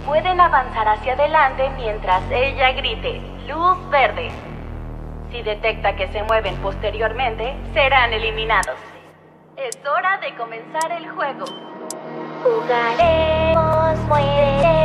Pueden avanzar hacia adelante mientras ella grite luz verde. Si detecta que se mueven posteriormente, serán eliminados. Es hora de comenzar el juego. Jugaremos, muere.